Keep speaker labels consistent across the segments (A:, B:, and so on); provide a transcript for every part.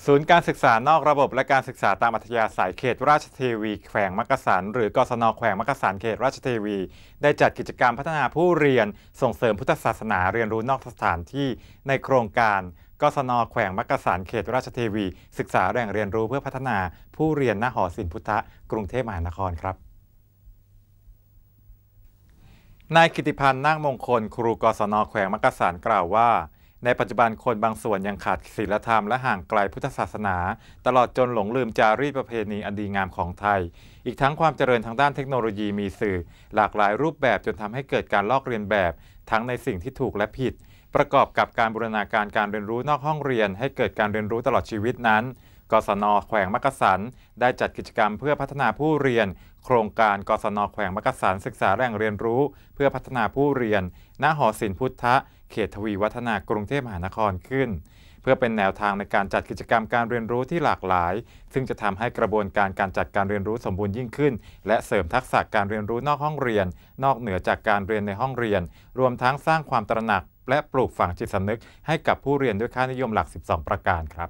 A: ศูนย์การศึกษานอกระบบและการศึกษาตามอัธยาศัยเขตราชเทวีแขวงมักกะสันหรือกศน.แขวงมักกะสันเขตราชเทวีได้จัดกิจกรรมพัฒนาผู้เรียนส่งเสริมพุทธศาสนาเรียนรู้นอกสถานที่ในโครงการกศน.แขวงมักกะสันเขตราชเทวีศึกษาแหล่งเรียนรู้เพื่อพัฒนาผู้เรียนณหอศิลป์พุทธกรุงเทพมหานครครับนายกิติพันธ์นาคมงคลครูกศน.แขวงมักกะสันกล่าวว่าในปัจจุบันคนบางส่วนยังขาดศีลธรรมและห่างไกลพุทธศาสนาตลอดจนหลงลืมจารีตประเพณีอันดีงามของไทยอีกทั้งความเจริญทางด้านเทคโนโลยีมีสื่อหลากหลายรูปแบบจนทำให้เกิดการลอกเรียนแบบทั้งในสิ่งที่ถูกและผิดประกอบกับการบูรณาการการเรียนรู้นอกห้องเรียนให้เกิดการเรียนรู้ตลอดชีวิตนั้นกศน.แขวงมักกะสันได้จัดกิจกรรมเพื่อพัฒนาผู้เรียนโครงการกศน.แขวงมักกะสันศึกษาแหล่งเรียนรู้เพื่อพัฒนาผู้เรียนณหอศิลป์พุทธเขตทวีวัฒนากรุงเทพมหานครขึ้นเพื่อเป็นแนวทางในการจัดกิจกรรมการเรียนรู้ที่หลากหลายซึ่งจะทำให้กระบวนการจัดการเรียนรู้สมบูรณ์ยิ่งขึ้นและเสริมทักษะการเรียนรู้นอกห้องเรียนนอกเหนือจากการเรียนในห้องเรียนรวมทั้งสร้างความตระหนักและปลูกฝังจิตสำนึกให้กับผู้เรียนด้วยค่านิยมหลัก12ประการครับ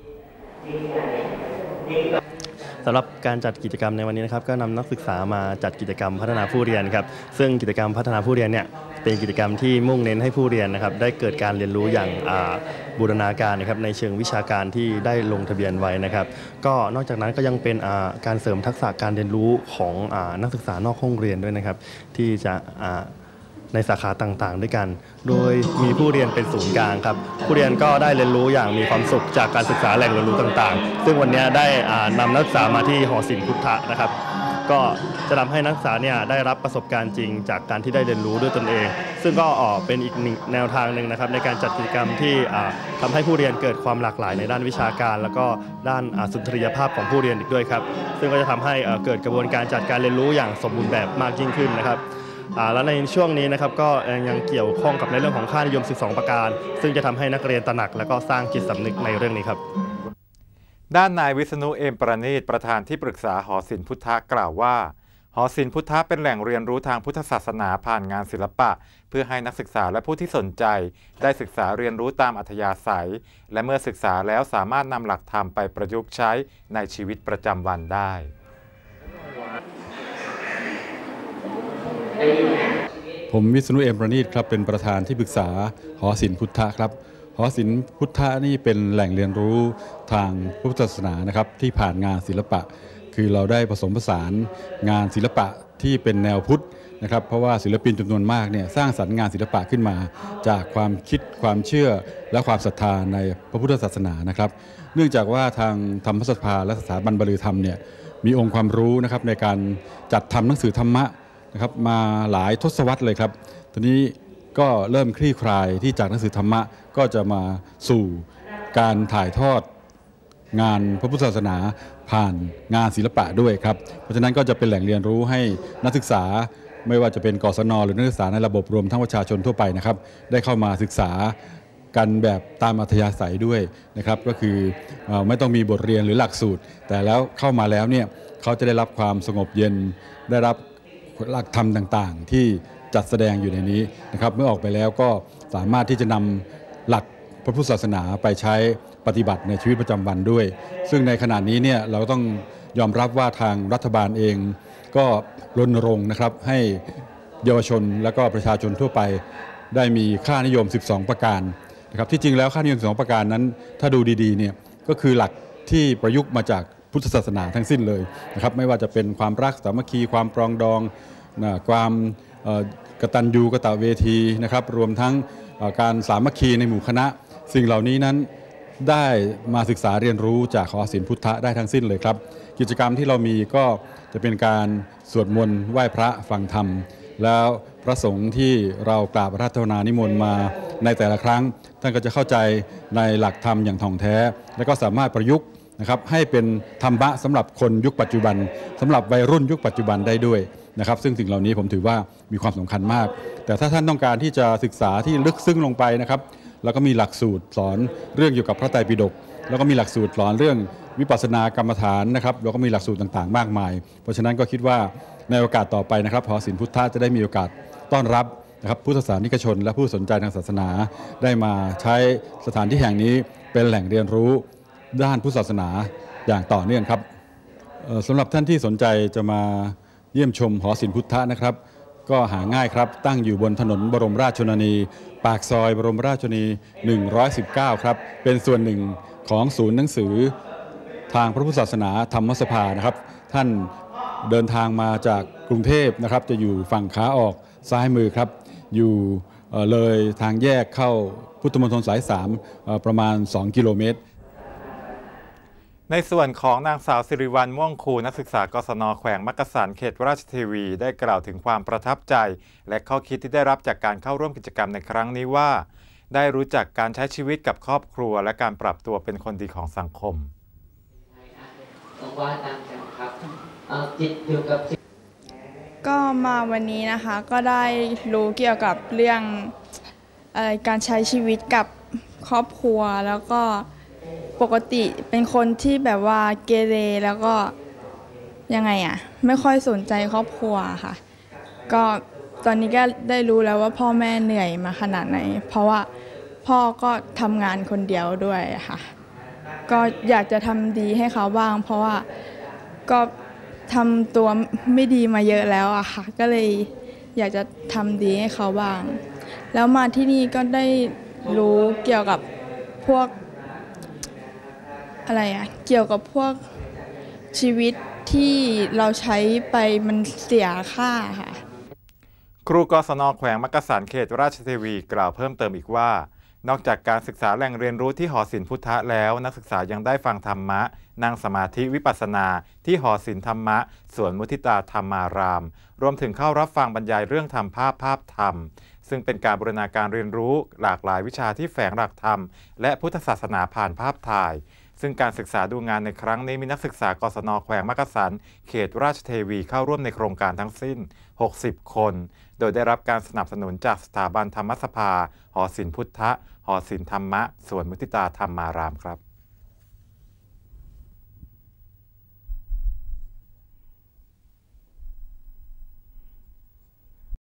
B: สำหรับการจัดกิจกรรมในวันนี้นะครับก็นำนักศึกษามาจัดกิจกรรมพัฒนาผู้เรียนครับซึ่งกิจกรรมพัฒนาผู้เรียนเนี่ยเป็นกิจกรรมที่มุ่งเน้นให้ผู้เรียนนะครับได้เกิดการเรียนรู้อย่างบูรณาการนะครับในเชิงวิชาการที่ได้ลงทะเบียนไว้นะครับก็นอกจากนั้นก็ยังเป็นการเสริมทักษะการเรียนรู้ของนักศึกษานอกห้องเรียนด้วยนะครับที่จะในสาขาต่างๆด้วยกันโดยมีผู้เรียนเป็นศูนย์กลางครับผู้เรียนก็ได้เรียนรู้อย่างมีความสุขจากการศึกษาแหล่งเรียนรู้ต่างๆซึ่งวันนี้ได้นำนักศึกษามาที่หอศิลป์พุทธนะครับก็จะทำให้นักศึกษาเนี่ยได้รับประสบการณ์จริงจากการที่ได้เรียนรู้ด้วยตนเองซึ่งก็เป็นอีกหนึ่งแนวทางหนึ่งนะครับในการจัดกิจกรรมที่ทำให้ผู้เรียนเกิดความหลากหลายในด้านวิชาการแล้วก็ด้านสุนทรียภาพของผู้เรียนอีกด้วยครับซึ่งก็จะทำให้เกิดกระบวนการจัดการเรียนรู้อย่างสมบูรณ์แบบมากยิ่งขึ้นนะครับแล้วในช่วงนี้นะครับก็ยังเกี่ยวข้องกับในเรื่องของค่านิยม12ประการซึ่งจะทำให้นักเรียนตระหนักและก็สร้างจิตสำนึกในเรื่องนี้ครับ
A: ด้านนายวิษณุเอมประณีตประธานที่ปรึกษาหอศิลป์พุทธกล่าวว่าหอศิลป์พุทธเป็นแหล่งเรียนรู้ทางพุทธศาสนาผ่านงานศิลปะเพื่อให้นักศึกษาและผู้ที่สนใจได้ศึกษาเรียนรู้ตามอัธยาศัยและเมื่อศึกษาแล้วสามารถนำหลักธรรมไปประยุกต์ใช้ในชีวิตประจำวันได้
C: ผมวิษณุเอมประณีตครับเป็นประธานที่ปรึกษาหอศิลป์พุทธครับหอศิลป์พุทธนี่เป็นแหล่งเรียนรู้ทางพุทธศาสนานะครับที่ผ่านงานศิลปะคือเราได้ผสมผสานงานศิลปะที่เป็นแนวพุทธนะครับเพราะว่าศิลปินจำนวนมากเนี่ยสร้างสรรค์งานศิลปะขึ้นมาจากความคิดความเชื่อและความศรัทธาในพระพุทธศาสนานะครับเนื่องจากว่าทางธรรมสภาและสถาบันบรรลือธรรมเนี่ยมีองค์ความรู้นะครับในการจัดทำหนังสือธรรมะนะครับมาหลายทศวรรษเลยครับทีนี้ก็เริ่มคลี่คลายที่จากหนังสือธรรมะก็จะมาสู่การถ่ายทอดงานพระพุทธศาสนาผ่านงานศิลปะด้วยครับเพราะฉะนั้นก็จะเป็นแหล่งเรียนรู้ให้นักศึกษาไม่ว่าจะเป็นกศน.หรือนักศึกษาในระบบรวมทั้งประชาชนทั่วไปนะครับได้เข้ามาศึกษากันแบบตามอัธยาศัยด้วยนะครับก็คือไม่ต้องมีบทเรียนหรือหลักสูตรแต่แล้วเข้ามาแล้วเนี่ยเขาจะได้รับความสงบเย็นได้รับหลักธรรมต่างๆที่จัดแสดงอยู่ในนี้นะครับเมื่อออกไปแล้วก็สามารถที่จะนำหลักพระพุทธศาสนาไปใช้ปฏิบัติในชีวิตประจำวันด้วยซึ่งในขณะนี้เนี่ยเราต้องยอมรับว่าทางรัฐบาลเองก็รณรงค์นะครับให้เยาวชนและก็ประชาชนทั่วไปได้มีค่านิยม12ประการนะครับที่จริงแล้วค่านิยม12ประการนั้นถ้าดูดีๆเนี่ยก็คือหลักที่ประยุกต์มาจากพุทธศาสนาทั้งสิ้นเลยนะครับไม่ว่าจะเป็นความรักสามัคคีความปรองดองความกตัญญูกตเวทีนะครับรวมทั้งการสามัคคีในหมู่คณะสิ่งเหล่านี้นั้นได้มาศึกษาเรียนรู้จากหอศิลป์พุทธได้ทั้งสิ้นเลยครับกิจกรรมที่เรามีก็จะเป็นการสวดมนต์ไหว้พระฟังธรรมแล้วพระสงฆ์ที่เรากราบอาราธนานิมนต์มาในแต่ละครั้งท่านก็จะเข้าใจในหลักธรรมอย่างถ่องแท้และก็สามารถประยุกต์นะครับให้เป็นธรรมะสำหรับคนยุคปัจจุบันสำหรับวัยรุ่นยุคปัจจุบันได้ด้วยนะครับซึ่งสิ่งเหล่านี้ผมถือว่ามีความสำคัญมากแต่ถ้าท่านต้องการที่จะศึกษาที่ลึกซึ้งลงไปนะครับแล้วก็มีหลักสูตรสอนเรื่องเกี่ยวกับพระไตรปิฎกแล้วก็มีหลักสูตรสอนเรื่องวิปัสสนากรรมฐานนะครับแล้วก็มีหลักสูตรต่างๆมากมายเพราะฉะนั้นก็คิดว่าในโอกาสต่อไปนะครับหอศิลป์พุทธจะได้มีโอกาสต้อนรับนะครับพุทธศาสนิกชนและผู้สนใจทางศาสนาได้มาใช้สถานที่แห่งนี้เป็นแหล่งเรียนรู้ด้านพุทธศาสนาอย่างต่อเนื่องครับสำหรับท่านที่สนใจจะมาเยี่ยมชมหอศิลป์พุทธะนะครับก็หาง่ายครับตั้งอยู่บนถนนบรมราชชนนีปากซอยบรมราชชนนี119ครับเป็นส่วนหนึ่งของศูนย์หนังสือทางพระพุทธศาสนาธรรมสภานะครับท่านเดินทางมาจากกรุงเทพนะครับจะอยู่ฝั่งขาออกซ้ายมือครับอยู่เลยทางแยกเข้าพุทธมณฑลสาย3ประมาณ2 กิโลเมตร
A: ในส่วนของนางสาวสิริวัลย์ม่วงคูนักศึกษากศน.แขวงมักกะสันเขตราชเทวีได้กล่าวถึงความประทับใจและข้อคิดที่ได้รับจากการเข้าร่วมกิจกรรมในครั้งนี้ว่าได้รู้จักการใช้ชีวิตกับครอบครัวและการปรับตัวเป็นคนดีของสังคม
D: ก็มาวันนี้นะคะก็ได้รู้เกี่ยวกับเรื่องการใช้ชีวิตกับครอบครัวแล้วก็ปกติเป็นคนที่แบบว่าเกเรแล้วก็ยังไงไม่ค่อยสนใจครอบครัวค่ะก็ตอนนี้ก็ได้รู้แล้วว่าพ่อแม่เหนื่อยมาขนาดไหนเพราะว่าพ่อก็ทำงานคนเดียวด้วยค่ะก็อยากจะทำดีให้เขาบ้างเพราะว่าก็ทำตัวไม่ดีมาเยอะแล้วค่ะก็เลยอยากจะทำดีให้เขาบ้างแล้วมาที่นี่ก็ได้รู้เกี่ยวกับพวกเกี่ยวกับพวกชีวิตที่เราใช้ไปมันเสียค่าค่ะ
A: ครูกศน.แขวงมักกะสันเขตราชเทวีกล่าวเพิ่มเติมอีกว่านอกจากการศึกษาแหล่งเรียนรู้ที่หอศิลป์พุทธะแล้วนักศึกษายังได้ฟังธรรมะนั่งสมาธิวิปัสสนาที่หอศิลป์ธรรมะสวนมุทิตาธรรมารามรวมถึงเข้ารับฟังบรรยายเรื่องธรรมภาพธรรมซึ่งเป็นการบูรณาการเรียนรู้หลากหลายวิชาที่แฝงหลักธรรมและพุทธศาสนาผ่านภาพถ่ายซึ่งการศึกษาดูงานในครั้งนี้มีนักศึกษากศน.แขวงมักกะสันเขตราชเทวีเข้าร่วมในโครงการทั้งสิ้น60 คนโดยได้รับการสนับสนุนจากสถาบันธรรมสภาหอศิลป์พุทธะหอศิลป์ธรรมะสวนมุทิตาธรรมารามครับ